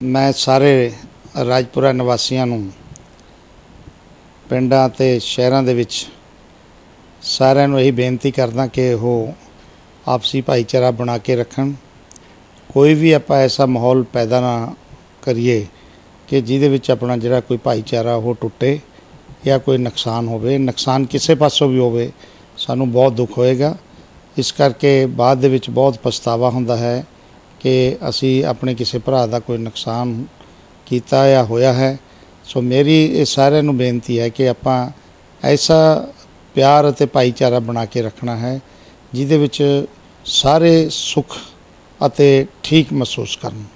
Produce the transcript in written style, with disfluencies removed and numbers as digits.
मैं सारे राजपुरा निवासियों नूं पिंडां ते शहरां दे विच सारिਆਂ ਨੂੰ यही बेनती करदा कि वो आपसी भाईचारा बना के रखन। कोई भी आपां ऐसा माहौल पैदा ना करिए कि जिहदे विच अपना जिहड़ा कोई भाईचारा वो टुटे या कोई नुकसान होवे। नुकसान किसी पासों भी होवे सानूं बहुत दुख होएगा। इस करके बाद दे विच बहुत पछतावा हुंदा है कि असी अपने किसी भरा दा कोई नुकसान कीता या होया है। सो मेरी ये सारिਆਂ ਨੂੰ बेनती है कि आपां ऐसा प्यार ਅਤੇ भाईचारा बना के रखना है जिहदे विच सारे सुख ਅਤੇ ठीक महसूस करन।